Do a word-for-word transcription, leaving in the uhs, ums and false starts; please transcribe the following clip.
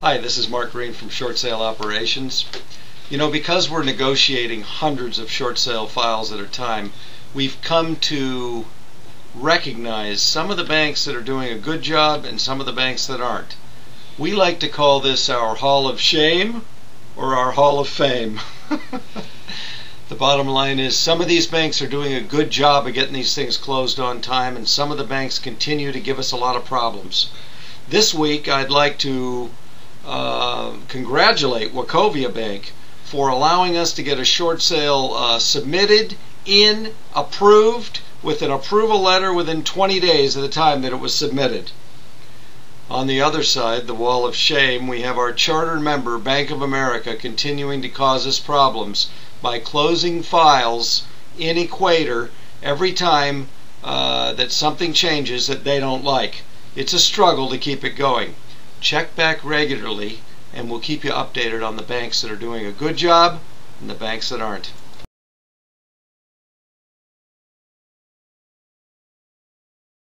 Hi, this is Mark Green from Short Sale Operations. You know, because we're negotiating hundreds of short sale files at a time, we've come to recognize some of the banks that are doing a good job and some of the banks that aren't. We like to call this our Hall of Shame or our Hall of Fame. The bottom line is some of these banks are doing a good job of getting these things closed on time, and some of the banks continue to give us a lot of problems. This week I'd like to Uh, congratulate Wachovia Bank for allowing us to get a short sale uh, submitted, in, approved, with an approval letter within twenty days of the time that it was submitted. On the other side, the wall of shame, we have our charter member, Bank of America, continuing to cause us problems by closing files in Equator every time uh, that something changes that they don't like. It's a struggle to keep it going. Check back regularly, and we'll keep you updated on the banks that are doing a good job and the banks that aren't.